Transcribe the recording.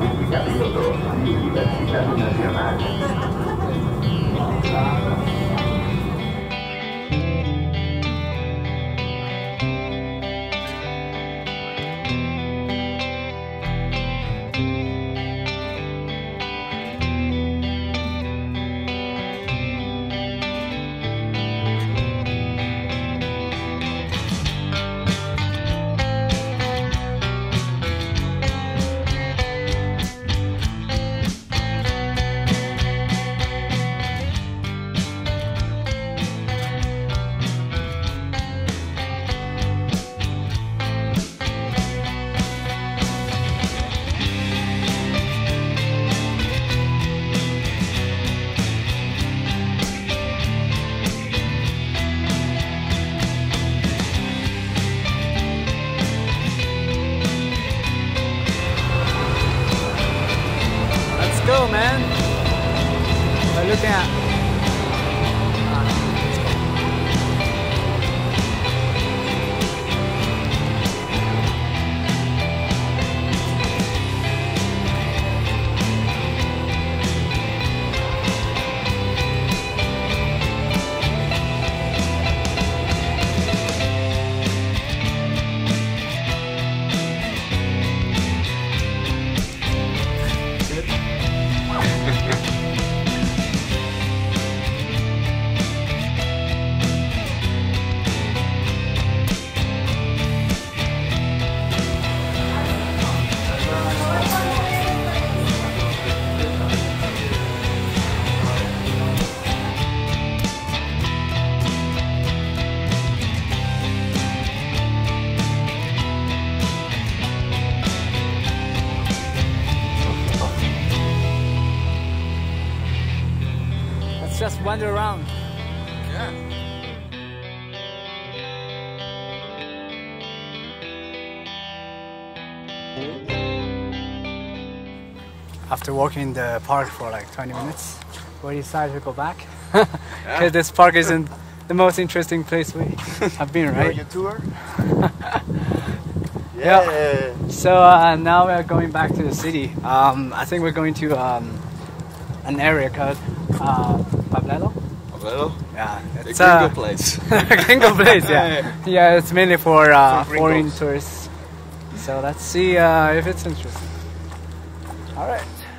Go, man. We're looking at. Just wander around. Yeah. After walking in the park for like 20 minutes, we decided to go back. Because this park isn't the most interesting place we have been, right? Your tour? Yeah. So now we are going back to the city. I think we're going to an area called Poblado. Poblado? Yeah, it's a gringo place. Gringo place, yeah. Yeah, it's mainly for foreign tourists. So let's see if it's interesting. All right.